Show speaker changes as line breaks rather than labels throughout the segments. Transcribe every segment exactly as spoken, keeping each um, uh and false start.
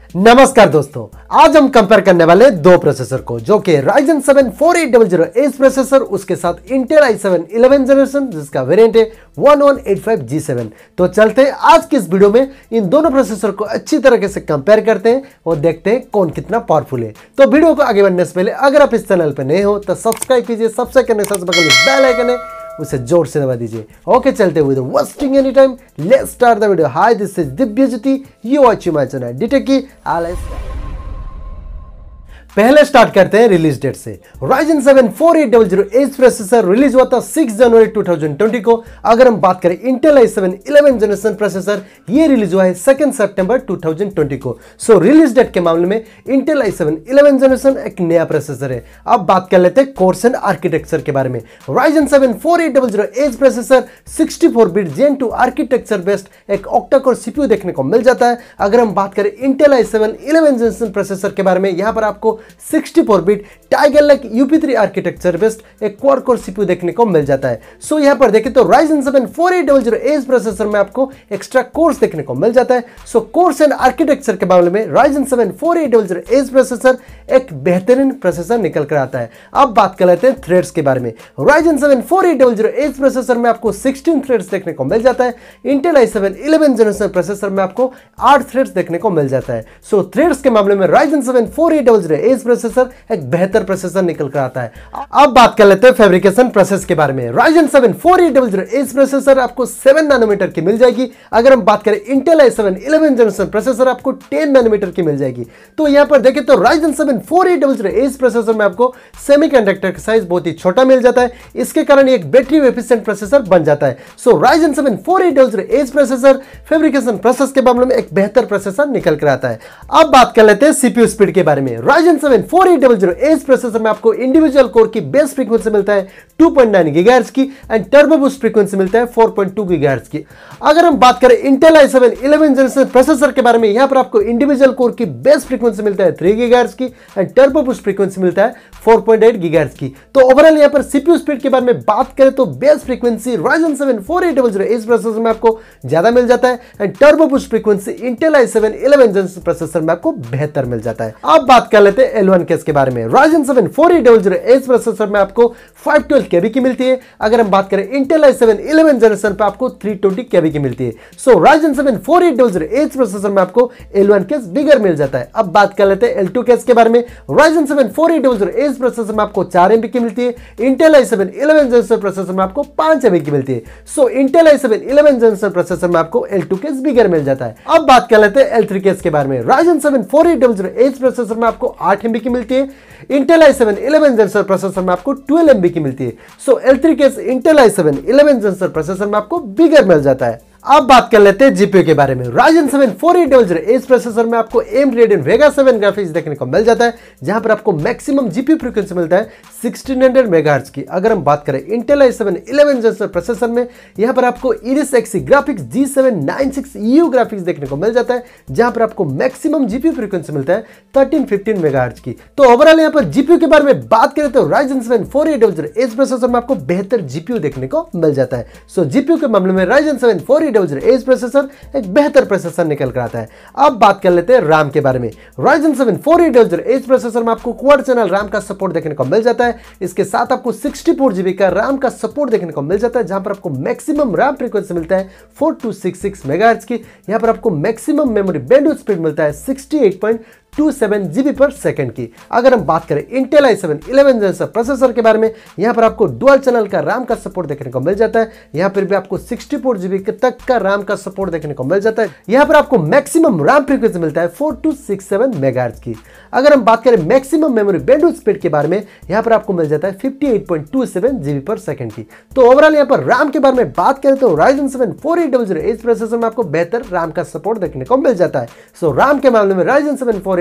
नमस्कार दोस्तों, आज हम कंपेयर करने वाले दो प्रोसेसर को जो कि Ryzen seven four eight double zero H processor, उसके साथ Intel आई सेवन इलेवन जनरेशन जिसका वेरिएंट है one one eight five G seven. तो चलते हैं आज की इस वीडियो में इन दोनों प्रोसेसर को अच्छी तरीके से कंपेयर करते हैं और देखते हैं कौन कितना पावरफुल है। तो वीडियो को आगे बढ़ने से पहले अगर आप इस चैनल पर नए हो तो सब्सक्राइब कीजिए, सब्सक्राइब करने के साथ बगल में बेल आइकन है उसे जोर से दबा दीजिए। ओके, चलते हुए wasting any time, let's start the video. Hi, this is Divyajyoti, you watching my channel Dtechy। पहले स्टार्ट करते हैं रिलीज डेट से। Ryzen seven four eight double zero H processor release हुआ था सिक्स जनवरी टू थाउजेंड ट्वेंटी को। अगर हम बात करें Intel आई सेवन इलेवन जनरेशन प्रोसेसर, ये रिलीज हुआ है सेकंड सितंबर टू थाउजेंड ट्वेंटी को। सो रिलीज डेट के मामले में Intel आई सेवन इलेवन जनरेशन एक नया प्रोसेसर है। अब बात कर लेते हैं कोर्स एंड आर्किटेक्चर के बारे में। Ryzen seven four eight double zero H processor sixty four bit Zen two architecture based एक ऑक्टा कोर सीपीयू देखने को मिल जाता है। अगर हम बात करें Intel आई सेवन इलेवन जनरेशन प्रोसेसर के बारे में, यहां पर आपको sixty four bit Tiger Lake U P three architecture based एक क्वाड कोर सीपीयू देखने को मिल जाता है। सो so, यहां पर देखें तो Ryzen seven four eight double zero H processor में आपको एक्स्ट्रा कोर्स देखने को मिल जाता है। सो कोर्स एंड आर्किटेक्चर के मामले में Ryzen seven four eight double zero H processor एक बेहतरीन प्रोसेसर निकल कर आता है। अब बात कर लेते हैं थ्रेड्स के बारे में। Ryzen seven four eight double zero H processor में आपको सिक्सटीन थ्रेड्स देखने को मिल जाता है। Intel आई सेवन इलेवन जनरेशन प्रोसेसर में आपको आठ थ्रेड्स देखने को मिल जाता है। सो so, थ्रेड्स के मामले में Ryzen seven four eight double zero H processor एक बेहतर प्रोसेसर निकल कर आता है। अब बात कर लेते हैं फैब्रिकेशन प्रोसेस के बारे में। Ryzen seven four eight double zero H processor आपको सेवन नैनोमीटर की मिल जाएगी। अगर हम बात करें Intel आई सेवन इलेवन जनरेशन प्रोसेसर आपको टेन नैनोमीटर की मिल जाएगी। तो यहां पर देखें तो Ryzen seven four eight double zero H processor में आपको सेमीकंडक्टर का साइज बहुत ही छोटा मिल जाता है। इसके कारण एक बैटरी एफिशिएंट प्रोसेसर बन जाता है। So Ryzen seven four eight double zero H processor fabrication process के मामले में एक बेहतर प्रोसेसर निकल कर आता है। अब बात कर लेते हैं सीपीयू स्पीड के बारे में। Ryzen seven four eight double zero H processor में आपको इंडिविजुअल कोर की बेस फ्रीक्वेंसी मिलता है टू पॉइंट नाइन गीगाहर्ट्ज की एंड टर्बो बूस्ट फ्रीक्वेंसी मिलता है फोर पॉइंट टू गीगाहर्ट्ज की। अगर हम बात करें Intel आई सेवन इलेवन जनरेशन प्रोसेसर के बारे में, यहां पर आपको इंडिविजुअल कोर की बेस फ्रीक्वेंसी मिलता है थ्री गीगाहर्ट्ज की एंड टर्बो बूस्ट फ्रीक्वेंसी मिलता है फोर पॉइंट एट गीगाहर्ट्ज की। तो ओवरऑल यहां पर सीपीयू स्पीड के बारे में बात करें तो base frequency Ryzen seven four eight double zero H processor में आपको ज्यादा मिल जाता है and turbo boost frequency Intel I seven eleven generation processor में आपको बेहतर मिल जाता है। अब बात कर लेते हैं एल वन केस के बारे में। Ryzen seven four eight double zero H processor में आपको फाइव ट्वेल्व केबी की मिलती है। अगर हम बात करें Intel आई सेवन इलेवन जनरेशन पे आपको थ्री ट्वेंटी केबी की मिलती है। So Ryzen seven four eight double zero H processor में आपको एल वन केस बिगर मिल जाता है। अब बात कर लेते हैं एल टू केस के बारे में। Ryzen seven four eight double zero H processor में आपको फोर एमबी की मिलती है। Intel आई सेवन इलेवन जनरेशन प्रोसेसर में आपको फाइव एमबी की मिलती है। सो Intel आई सेवन इलेवन जनरेशन प्रोसेसर में आपको एल टू केस बिगर मिल जाता है। अब बात कर लेते हैं एल थ्री केस के बारे में। Ryzen seven four eight double zero H processor में आपको एट एमबी की मिलती है। Intel आई सेवन इलेवन जनरेशन प्रोसेसर में आपको ट्वेल्व एमबी की मिलती है। So L three cache Intel आई सेवन इलेवन जनरेशन प्रोसेसर में आपको बिगर मिल जाता है। अब बात कर लेते हैं जीपीयू के बारे में। Ryzen seven four eight double zero H processor में आपको A M D Radeon Vega seven graphics देखने को मिल जाता है, जहां पर आपको मैक्सिमम जीपीयू फ्रीक्वेंसी मिलता है सिक्सटीन हंड्रेड मेगाहर्ट्ज की। अगर हम बात करें Intel आई सेवन इलेवन जनरेशन प्रोसेसर में, यहां पर आपको Iris Xe graphics G seven nine six E U graphics देखने को मिल जाता है, जहां पर आपको मैक्सिमम जीपीयू फ्रीक्वेंसी मिलता है थर्टीन फिफ्टीन मेगाहर्ट्ज की। तो ओवरऑल यहां पर जीपीयू के बारे में बात करें तो Ryzen seven four eight double zero H processor में आपको बेहतर जीपीयू देखने को मिल जाता है। सो जीपीयू के मामले में Ryzen seven four eight double zero H processor एक बेहतर प्रोसेसर निकल कर आता है। अब बात कर लेते हैं रैम के बारे में। Ryzen seven four eight double zero H processor में आपको क्वाड चैनल रैम का सपोर्ट देखने को मिल जाता है। इसके साथ आपको सिक्सटी फोर जीबी का रैम का सपोर्ट देखने को मिल जाता है, जहां पर आपको मैक्सिमम रैम फ्रीक्वेंसी मिलता है four two six six megahertz की। यहां पर आपको मैक्सिमम मेमोरी बैंडविड्थ स्पीड मिलता है sixty eight point two seven GB per second की। अगर हम बात करें Intel आई सेवन इलेवन जनरेशन प्रोसेसर के बारे में, यहां पर आपको डुअल चैनल का रैम का सपोर्ट देखने को मिल जाता है। यहां पर भी आपको सिक्सटी फोर जीबी तक का रैम का सपोर्ट देखने को मिल जाता है। यहां पर आपको मैक्सिमम रैम फ्रीक्वेंसी मिलता है four two six seven megahertz की। अगर हम बात करें मैक्सिमम मेमोरी बैंडविड्थ स्पीड के बारे में, यहां पर आपको मिल जाता है fifty eight point two seven GB per second की। तो ओवरऑल यहां पर रैम के बारे में बात करें तो Ryzen seven four eight double zero H processor में आपको बेहतर रैम का सपोर्ट देखने को मिल जाता है। सो रैम के मामले में Ryzen seven four eight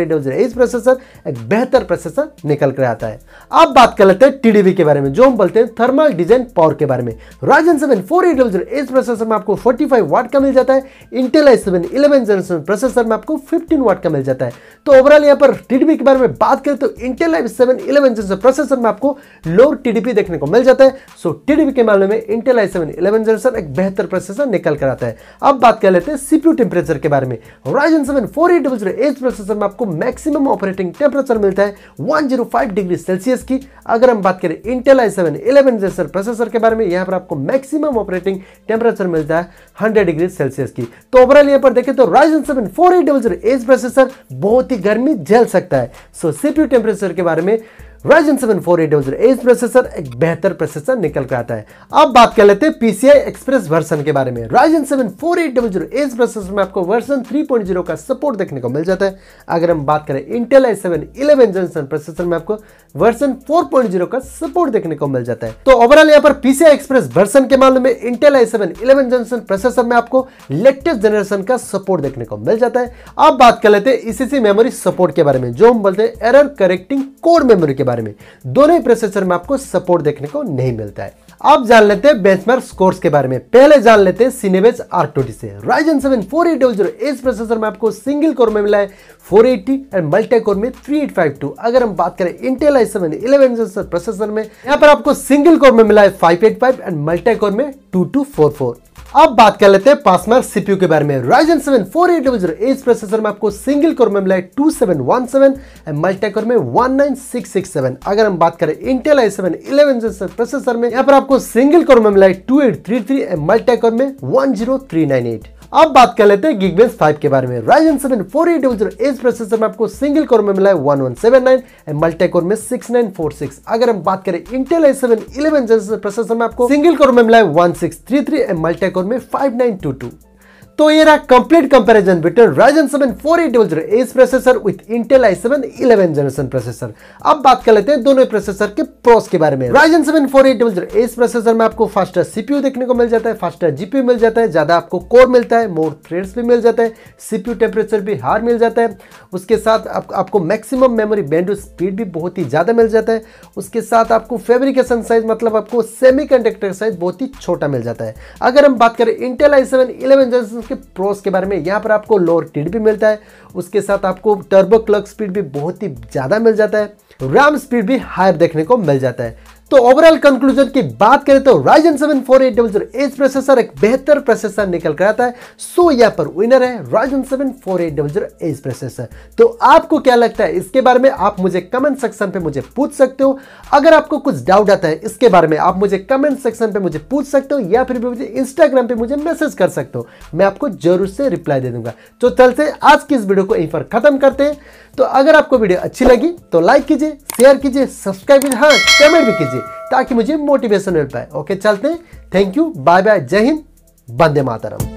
eight double zero H processor एक बेहतर प्रोसेसर निकल कर आता है। अब बात कर लेते हैं टीडीपी के बारे में, जो हम बोलते हैं थर्मल डिजाइन पावर के बारे में। Ryzen seven four eight double zero H processor में आपको पैंतालीस वाट का मिल जाता है, Intel I seven eleven generation processor में आपको पंद्रह वाट का मिल जाता है। तो ओवरऑल यहाँ पर टीडीपी के बारे में बात करें तो Intel I seven eleven generation processor में आपको लो टीडीपी देखने को मिल जाता है। सो टीडीपी के मामले में Intel I seven eleven generation एक बेहतर प्रोसेसर निकल कर आता है। अब बात कर लेते हैं सीपीयू टेंपरेचर के बारे में। Ryzen seven four eight double zero H processor में आपको मैक्सिमम ऑपरेटिंग टेंपरेचर मिलता है एक सौ पाँच डिग्री सेल्सियस की। अगर हम बात करें Intel I seven eleven generation processor के बारे में, यहाँ पर आपको मैक्सिमम ऑपरेटिंग टेंपरेचर मिलता है सौ डिग्री सेल्सियस की। तो ओवरऑल यहाँ पर देखें तो Ryzen seven four eight double zero H processor बहुत ही गर्मी झेल सकता है। सो सीपीयू टेंपरेचर के बारे में Ryzen seven four eight double zero H processor एक बेहतर प्रोसेसर निकल कर आता है। अब बात कर लेते हैं पीसीआई एक्सप्रेस वर्जन के बारे में। Ryzen seven four eight double zero H processor में आपको वर्जन थ्री पॉइंट ज़ीरो का सपोर्ट देखने को मिल जाता है। अगर हम बात करें Intel I seven eleven generation processor में आपको वर्जन फोर पॉइंट ज़ीरो का सपोर्ट देखने को मिल जाता है। तो ओवरऑल यहाँ पर पीसीआई एक्सप्रेस वर्जन के मामले में Intel I seven eleven generation processor में आपको लेटेस्ट जनरेशन का सपोर्ट देखने को मिल जाता है। अब बात कर लेते हैं ईसीसी मेमोरी सपोर्ट के बारे में, जो हम बोलते हैं एरर करेक्टिंग कोड मेमोरी के बारे में। दोनों ही प्रोसेसर में आपको सपोर्ट देखने को नहीं मिलता है। अब जान लेते हैं बेंचमार्क स्कोर्स के बारे में। पहले जान लेते हैं सिनेबेज आर ट्वेंटी से। Ryzen seven four eight double zero H processor में आपको सिंगल कोर में मिला है four eighty and multi core में थ्री एट फाइव टू। अगर हम बात करें Intel I seven eleven generation processor में, यहाँ पर आपको सिंगल कोर में मिला है five eight five and multi core में टू टू फोर फोर। अब बात कर लेते हैं पासमार्क सीपीयू के बारे में। Ryzen seven four eight double zero H processor में आपको सिंगल कोर में मिला है two seven one seven and multi core में one nine six six seven. अगर हम बात करें Intel I seven eleven generation processor में, यहाँ पर आपको सिंगल कोर में मिला है two eight three three and multi core में one zero three nine eight. अब बात कर लेते हैं Geekbench फाइव के बारे में। Ryzen seven four eight double zero H processor में आपको सिंगल कोर में मिला है one one seven nine and multi core में सिक्स नाइन फोर सिक्स। अगर हम बात करें Intel I seven eleven generation processor में आपको सिंगल कोर में मिला है one six three three and multi core में फाइव नाइन टू टू। तो ये रहा complete comparison between Ryzen seven four eight double zero H processor with Intel I seven eleven generation processor. अब बात कर लेते हैं दोनों प्रोसेसर के प्रोस के बारे में। Ryzen seven four eight double zero H processor में आपको फास्टर सीपीयू देखने को मिल जाता है, फास्टर जीपीयू मिल जाता है, ज्यादा आपको कोर मिलता है, मोर थ्रेड्स भी मिल जाता है, सीपीयू टेम्परेचर भी हाई मिल जाता है। उसके साथ आप, आपको मैक्सिमम मेमोरी बैंडविड्थ स्पीड भी बहुत ही ज्यादा मिल जाता है। उसके साथ आपको फैब्रिकेशन साइज मतलब आपको सेमीकंडक्टर साइज बहुत ही छोटा मिल जाता है। अगर हम बात करें Intel I seven eleven generation के प्रोस के बारे में, यहाँ पर आपको लोअर टीडीपी मिलता है, उसके साथ आपको टर्बो क्लॉक स्पीड भी बहुत ही ज्यादा मिल जाता है, रैम स्पीड भी हायर देखने को मिल जाता है। तो ओवरऑल कंक्लूजन की बात करें तो Ryzen seven four eight double zero H processor एक बेहतर प्रोसेसर निकल कर आता है। सो यहाँ पर विनर है Ryzen seven four eight double zero H processor. तो आपको क्या लगता है इसके बारे में, आप मुझे कमेंट सेक्शन पे मुझे पूछ सकते हो। अगर आपको कुछ डाउट आता है इसके बारे में, आप मुझे कमेंट सेक्शन पे मुझे पूछ सकते हो या फिर मुझे इंस्टाग्राम पे मुझे मैसेज कर सकते हो, मैं आपको जरूर से रिप्लाई दे दूंगा। तो चलते आज की इस वीडियो को यहीं पर खत्म करते हैं। तो अगर आपको वीडियो अच्छी लगी तो लाइक कीजिए, शेयर कीजिए, सब्सक्राइब कीजिए, हाँ कमेंट भी कीजिए ताकि मुझे मोटिवेशन मिल पाए। ओके चलते हैं, थैंक यू, बाय बाय, जय हिंद, वंदे मातरम।